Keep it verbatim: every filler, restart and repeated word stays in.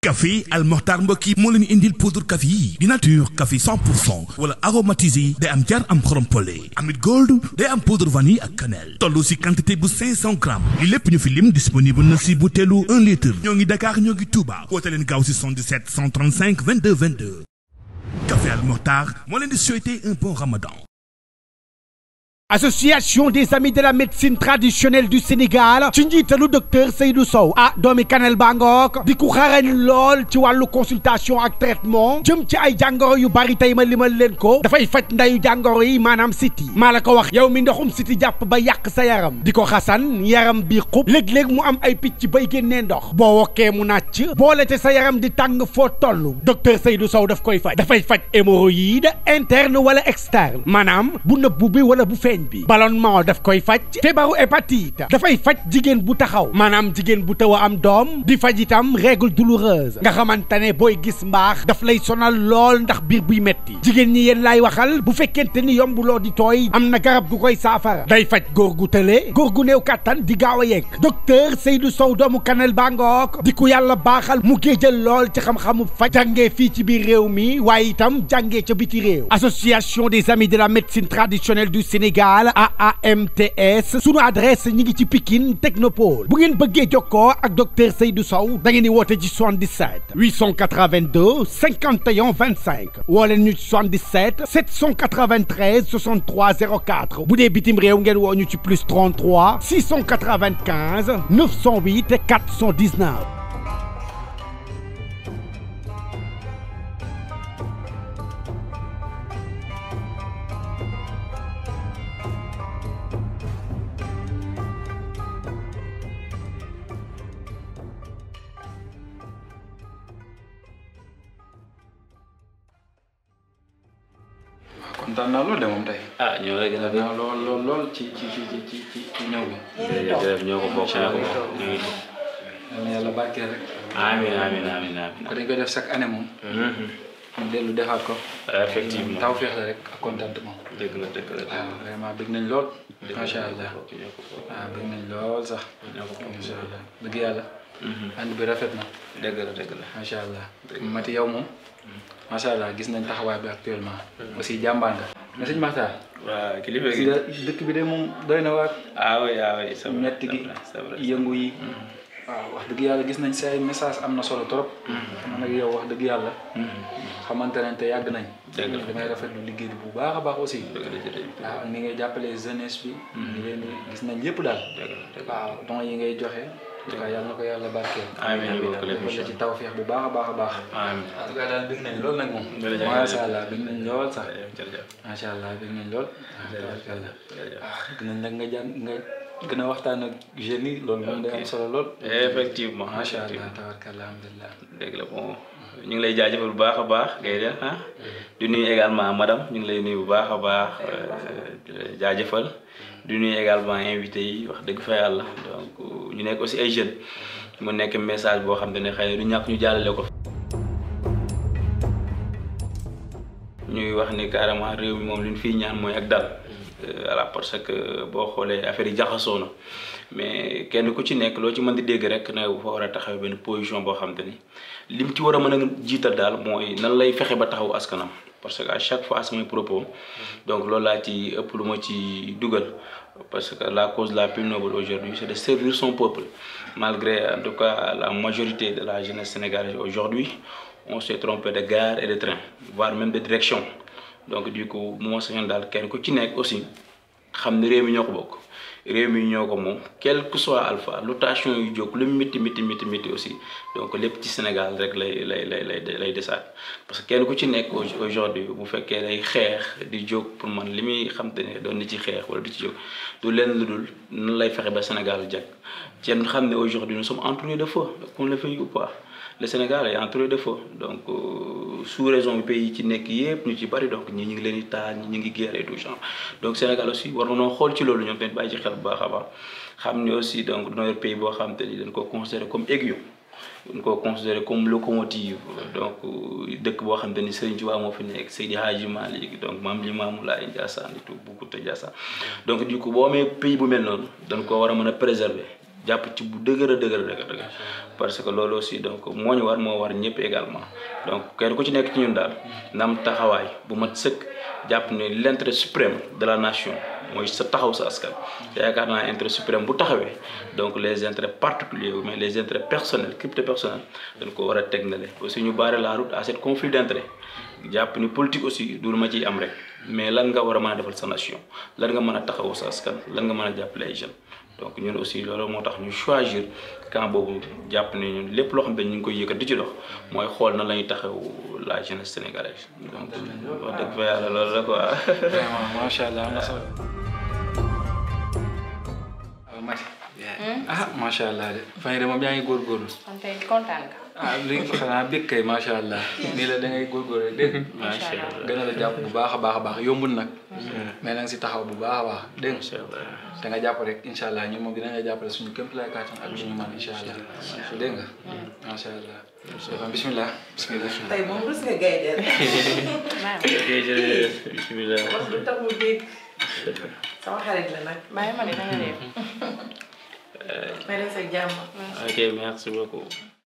café Al Mokhtar mbokk yi moo leen indil poudre café yi di nature café cent pour cent wala aromatisé day am jar am xorom pole amit gold day am poudre vanille ak cannelle toll si quantité bu cinq cents grammes li lépp ñu fi lim disponible na si butéelu un litre ñoo ngi Dakar ñoo ngi Touba woote leen gaaw si soixante-dix-sept cent trente-cinq vingt-deux vingt-deux café Al Mokhtar moo leen di souhaiter un bon ramadan. Association des amis de la médecine traditionnelle du Sénégal ci njiitalu docteur Seydou Sow ah doomi Kanel Bangook di ku xarañ lool ci wàllu consultation ak traitement jëm ci ay jàngoro yu bari tey ma limal leen ko dafay faj ndayu jàngoro yi maanaam siti maa la ko wax yow mi ndoxum siti jàpp ba yàq sa yaram di ko xasan yaram bi xub léeg-léeg mu am ay picc bay génnee ndox boo wokkee mu nàcc boole te sa yaram di tàng foo toll docteur Seydou Sow daf koy faj dafay faj hémorroïde interne wala externe maanaam bu nëbbu bi wala bu feeñ bi ballonnement daf koy faj feebaru hépatite dafay faj jigéen bu taxaw maanaam jigéen bu taw a am doom di faj itam règle douloureuse nga xamante ne booy gis mbaax daf lay sonal lool ndax biir buy metti jigéen ñi yéen laay waxal bu fekkente ni yombuloo di tooy am na garab gu koy saafara day faj góor gu tële góor gu néew kattan di gaaw a yegg docteur Seydou Sow doomu Kanel Bangook di ku yàlla baaxal mu géejal lool ci xam-xamu faj jàngee fii ci biir réew mi waaye itam jàngee ca biti réew association des amis de la médecine traditionnelle du Sénégal A A M T S sunu adresse ñi ngi ci Pikine Technopole bu ngeen bëggee jokkoo ak docteur Seydou Sow da ngeen di woote ci soixante-dix-sept huit cent quatre-vingt-deux cinquante et un vingt-cinq woo leen ñu ci soixante-dix-sept sept cent quatre-vingt-treize soixante-trois zéro quatre bu dee bitim réew ngeen woo ñu ci plus trente-trois six cent quatre-vingt-quinze neuf cent huit quatre cent dix-neuf. kontaan naa lool de moom tey. ah ñoo la gën a kontaan naa lool lool lool ci ci ci ci ci ci ñëw bi. jërëjëf ñoo ko bokk ñoo ko bokk ñu ngi. yal na yàlla barkeel rek. amiin amiin amiin amiin. ko dañ koy def chaque année moom. ñu dellu defaat ko. effectivement tawfeex la rek ak contentement. dëgg la dëgg la waaw vraiment bëgg nañ lool. macha allah waaw bëgg nañ lool sax. macha allah dëgg yàlla. ànd bi rafet na. dëgg la dëgg la macha allah. Mati yow moom. macha allah gis nañ taxawaay bi actuellement. aussi jàmbaar nga. mais sëñ Makhtar. waaw kilifa gi dëkk bi de moom doy na waat. ah oui ah oui c'est vrai metti gi yëngu yi. waaw wax dëgg yàlla gis nañ say message am na solo trop. man nag yow wax dëgg yàlla. xamante nañ te yàgg nañ. dëgg la damay rafetlu liggéey bi bu baax a baax aussi. waaw ni ngay jàppalee jeunesse bi. ni leen gis nañ lépp daal. waaw don yi ngay joxe. waaw yàlla na ko yàlla barkeel. amiin amiin ci tawfeex bu baax a baax a baax. amiin en tout cas daal bëgg nañ lool nag moom. macha allah bëgg nañ lool sax. macha allah bëgg nañ lool. waaw bëgg nañ nag nga jàng nga gën a waxtaan ak jeunes yi loolu moom day am solo lool. effectivement macha allah tabarkalla alhamdulilah. dégg la bon ñu ngi lay jaajëfal bu baax a baax ngay def ah. di nuyu également madame ñu ngi lay nuyu bu baax a baax jaajëfal. di nuyu également invité yi wax dëgg fa yàlla donc ñu nekk aussi ay jeunes mu nekk message boo xam ne xëy na du ñàkk ñu jàllale ko. ñuy wax ni carrément réew mi moom li ñu fiy ñaan mooy ak dal. voilà parce que boo xoolee affaire yi jaxasoo na mais kenn ku ci nekk loo ci mën di dégg rek ne fa war a taxaw benn position boo xam te ni lim ci war a mën a jiital daal mooy nan lay fexe ba taxaw askanam. parce que à chaque fois samay propos donc loolu laa ci ëpp lu ma ci dugal parce que la cause la plus noble aujourd'hui c'est de servir son peuple malgré en tout cas la majorité de la jeunesse sénégalaise aujourd'hui on s'est trompé de gare et de train voire même de direction donc du coup moo sañoon daal kenn ku ci nekk aussi xam ne réew mi ñoo ko bokk réew mi ñoo ko moom quel que soit alpha lotation yu jóg lu métti métti métti métti aussi donc lépp ci Sénégal rek lay lay lay lay lay desaat parce que kenn ku ci nekk aujourd'hui bu fekkee day xeex di jóg pour man li muy xam te ne doon na ci xeex wala du ci jóg du leen lu dul nan lay fexe ba Sénégal jag ci xam ne aujourd'hui nous sommes entourés de feu qu'on le veuille ou pas le Sénégal est entouré de feu donc euh, sous raison pays ci nekk yëpp ñu ci bari donc ñi ñu ngi leen di taal ñi ñu ngi guerre et tout genre donc Sénégal aussi war nañoo xool ci loolu ñoom tamit bàyyi ci xel bu baax a baax xam ne aussi donc dañoo yor pays boo xam te ni dañ ko considéré comme aiguillon dañ ko considéré comme locomotive donc dëkk boo xam te ni Serigne Touba moo fi nekk Seydi Hadji Malick donc Mame Limamou Laye Ndiassane et tout Boukounta Ndiassane donc du coup boo amee pays bu mel noonu dañ ko war a mën a préserver jàpp ci bu dëgër a dëgër dëgër dëgër parce que loolu aussi donc moo ñu war moo war ñëpp également donc kenn ku ci nekk ci ñun daal na am taxawaay bu mat sëkk jàpp ne l'intérêt suprême de la nation mooy sa taxaw sa askan te yaakaar naa intérêt suprême bu taxawee donc les intérêts particuliers mais les intérêts personnels crypto personnels dañ ko war a teg na le aussi ñu barrer la route à cette conflit d'intérêt jàpp ni politique aussi du lu ma ciy am rek mais lan nga war a mën a defal sa nation lan nga mën a taxawu sa askan lan nga mën a jàppale ay jeunes donc ñun aussi loolu moo tax ñu choisir camp boobu jàpp ne ñun lépp loo xam ne ñu ngi koy yëkkat di ci dox mooy xool nan la ñuy taxawu la jeunesse sénégalaise donc wax dëgg fa yàlla loolu la quoi. vraiment macha allah am na solo. waaw Mati. ah macha allah de fan yii de moom yaa ngi góorgóorlu. man tey kontaan nga. ah li xanaa bëgg kay macha allah nii la da ngay góorgóorlu dégg nga. macha allah gën a la jàpp bu baax a baax a baax yombul nag. mais na nga si taxaw bu baax a baax dégg nga. da nga jàpp rek incha allah ñun moom dinañ la jàppale suñu kéem lay kàttan ak suñu man incha allah dégg nga. macha allah. kon bisimilah. bisimilah. tey moom rus nga gaynde. bisimilah. wax du tax mu dégg. sama xarit la nag. bàyyi ma ne da nga def. may leen sa jàmm. ok merci beaucoup.